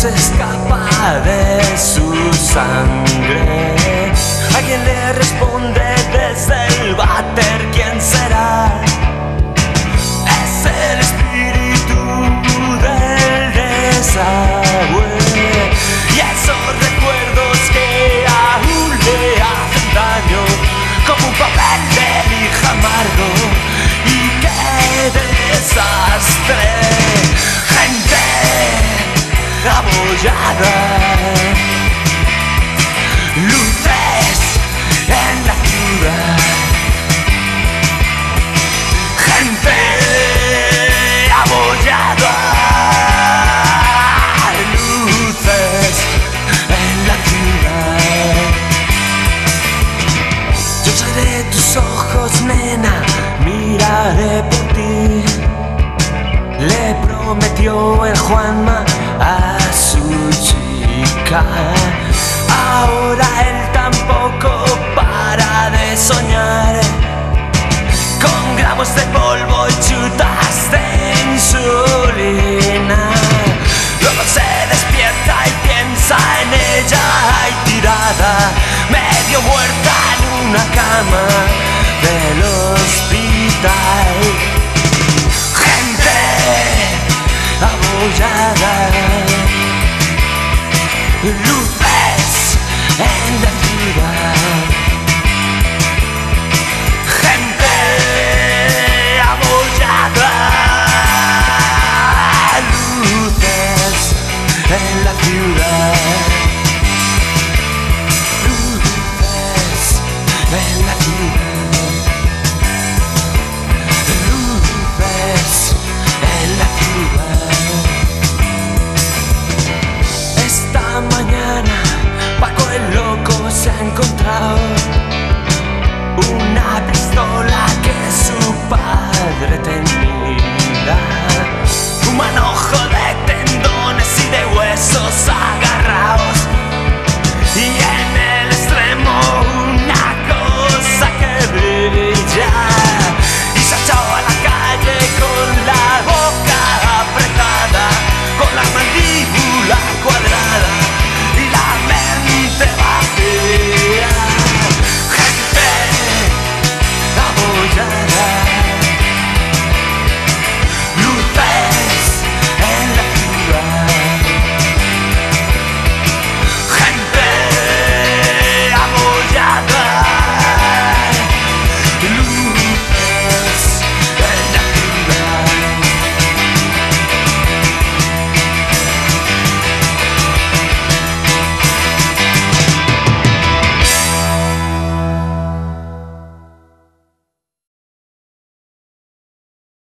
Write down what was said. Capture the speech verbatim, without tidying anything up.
se escapa de su sangre. Alguien le responde desde el váter, ¿quién será? Es el espíritu del desagüe. Y esos recuerdos que aún le hacen daño, como un papel de lija amargo. Y qué desastre, gente abollada, luces en la ciudad, gente abollada, luces en la ciudad. Yo seré tus ojos, nena, miraré por ti, le prometió el Juanma a su chica. Ahora él tampoco para de soñar, con gramos de polvo y chutas de insulina. Luego se despierta y piensa en ella ahí tirada, medio muerta en una cama del hospital. Gente abollada, luces en la ciudad, gente abollada, luces en la ciudad, luces en la ciudad, luces en la ciudad. Esta mañana Paco el loco se ha encontrado una pistola que su padre tenía. Humano